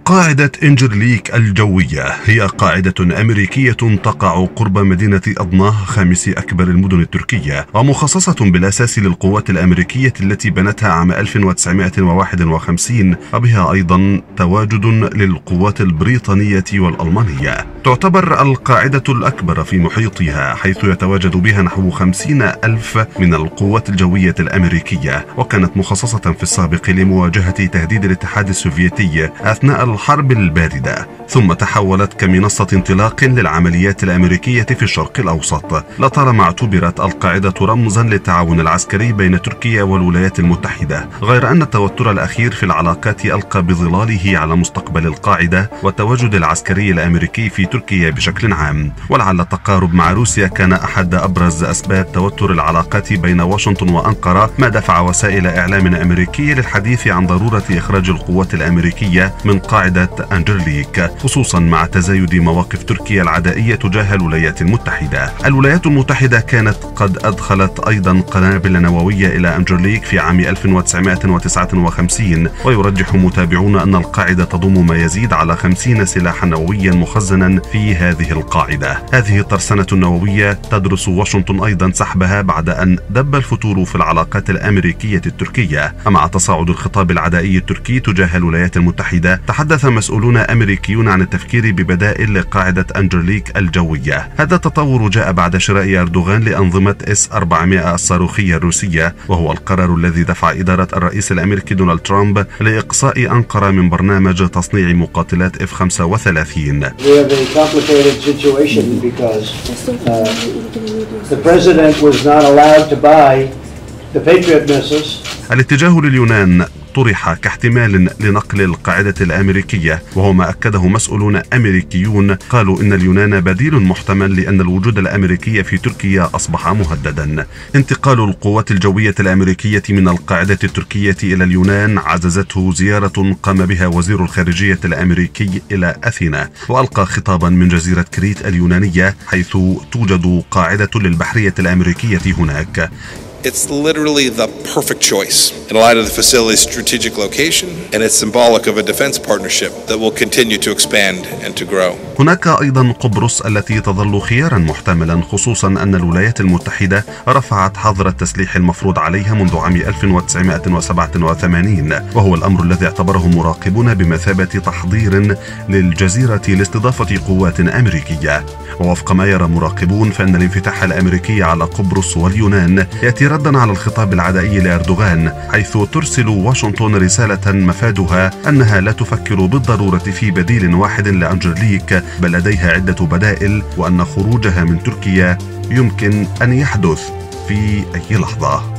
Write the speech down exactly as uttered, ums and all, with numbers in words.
قاعدة إنجرليك الجوية هي قاعدة أمريكية تقع قرب مدينة أضناه، خامس أكبر المدن التركية، ومخصصة بالأساس للقوات الأمريكية التي بنتها عام ألف وتسعمائة وواحد وخمسين، وبها أيضا تواجد للقوات البريطانية والألمانية. تعتبر القاعدة الأكبر في محيطها، حيث يتواجد بها نحو خمسين ألف من القوات الجوية الأمريكية، وكانت مخصصة في السابق لمواجهة تهديد الاتحاد السوفيتي أثناء الحرب الباردة، ثم تحولت كمنصة انطلاق للعمليات الأمريكية في الشرق الأوسط. لطالما اعتبرت القاعدة رمزا للتعاون العسكري بين تركيا والولايات المتحدة، غير أن التوتر الأخير في العلاقات ألقى بظلاله على مستقبل القاعدة والتواجد العسكري الأمريكي في تركيا بشكل عام. ولعل التقارب مع روسيا كان أحد أبرز أسباب توتر العلاقات بين واشنطن وأنقرة، ما دفع وسائل إعلام أمريكية للحديث عن ضرورة إخراج القوات الأمريكية من قاعدة إنجرليك، خصوصا مع تزايد مواقف تركيا العدائية تجاه الولايات المتحدة. الولايات المتحدة كانت قد أدخلت أيضا قنابل نووية إلى إنجرليك في عام ألف وتسعمائة وتسعة وخمسين، ويرجح متابعون أن القاعدة تضم ما يزيد على خمسين سلاحا نوويا مخزنا في هذه القاعدة. هذه الترسانة النووية تدرس واشنطن أيضا سحبها بعد أن دب الفتور في العلاقات الأمريكية التركية. مع تصاعد الخطاب العدائي التركي تجاه الولايات المتحدة، تحدث مسؤولون أمريكيون عن التفكير ببدائل لقاعدة إنجرليك الجوية. هذا التطور جاء بعد شراء أردوغان لأنظمة إس أربعمائة الصاروخية الروسية، وهو القرار الذي دفع إدارة الرئيس الأمريكي دونالد ترامب لإقصاء أنقرة من برنامج تصنيع مقاتلات إف خمسة وثلاثين. الاتجاه لليونان طرح كاحتمال لنقل القاعدة الأمريكية، وهو ما أكده مسؤولون أمريكيون. قالوا إن اليونان بديل محتمل لأن الوجود الأمريكي في تركيا أصبح مهددا. انتقال القوات الجوية الأمريكية من القاعدة التركية إلى اليونان عززته زيارة قام بها وزير الخارجية الأمريكي إلى أثينا، وألقى خطابا من جزيرة كريت اليونانية، حيث توجد قاعدة للبحرية الأمريكية هناك. It's literally the perfect choice in light of the facility's strategic location, and it's symbolic of a defense partnership that will continue to expand and to grow. هناك أيضا قبرص التي تظل خيارا محتملا، خصوصا أن الولايات المتحدة رفعت حظر التسليح المفروض عليها منذ عام ألف وتسعمائة وسبعة وثمانين، وهو الأمر الذي اعتبره مراقبون بمثابة تحضير للجزيرة لاستضافة قوات أمريكية. ووفق ما يرى مراقبون، فإن الانفتاح الأمريكي على قبرص واليونان يأتي ردا على الخطاب العدائي لأردوغان، حيث ترسل واشنطن رسالة مفادها أنها لا تفكر بالضرورة في بديل واحد لإنجرليك، بل لديها عدة بدائل، وأن خروجها من تركيا يمكن أن يحدث في أي لحظة.